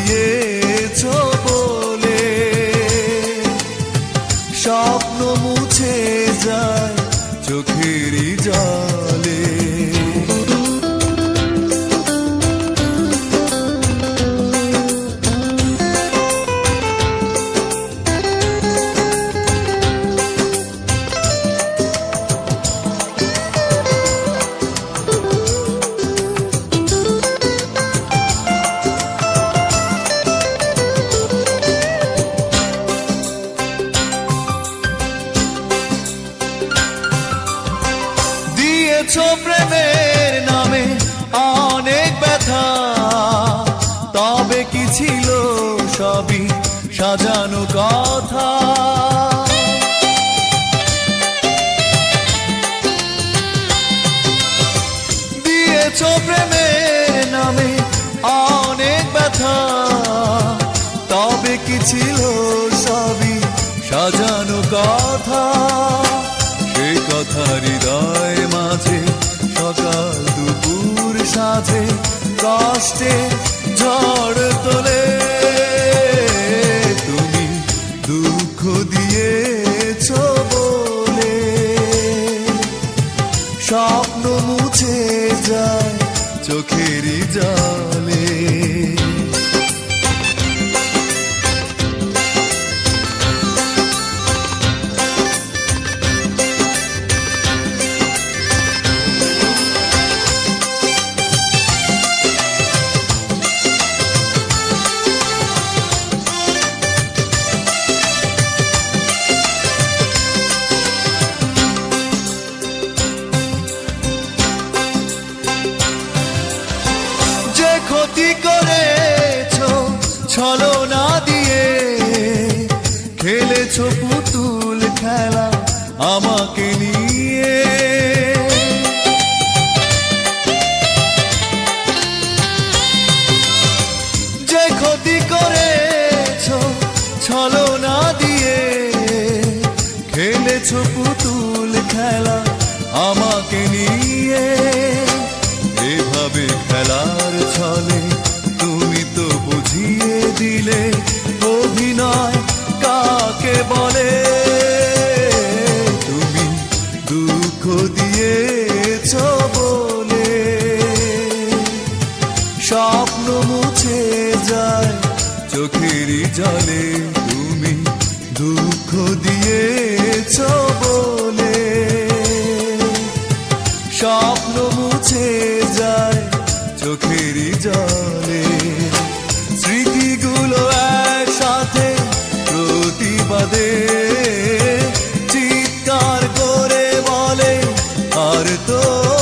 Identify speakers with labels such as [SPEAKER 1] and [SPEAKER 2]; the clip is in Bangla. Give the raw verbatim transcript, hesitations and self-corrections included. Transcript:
[SPEAKER 1] দিয়েছো বলে স্বপ্ন মুছে যায় চোখেরই জলে। প্রেমের নামে অনেক ব্যথা, তবে কি ছিল সবই সাজানো কথা। দিয়েছ প্রেমের নামে অনেক ব্যথা, তবে কি ছিল সবই সাজানো কথা। সে কথা হৃদয় মাঝে সকাল দুপুর সাথে কষ্টে ঝড় তোলে। তুমি দুঃখ দিয়েছ বলে স্বপ্ন মুছে যায় চোখেরই জলে। ক্ষতি করেছো ছলনা দিয়ে, খেলেছো পুতুল খেলা আমাকে নিয়ে। যে ক্ষতি করেছো ছলনা দিয়ে, খেলেছো পুতুল খেলা আমাকে নিয়ে। এভাবে খেলার ছলে তুমি তো বুঝিয়ে দিলে অভিনয় কাকে বলে। তুমি দুঃখ দিয়েছ বলে স্বপ্ন মুছে যায় চোখেরই জলে। তুমি দুঃখ দিয়েছ বলে স্বপ্ন মুছে যায় চোখেরই জলে। স্মৃতিগুলো একসাথে প্রতিবাদে চিৎকার করে বলে আর তো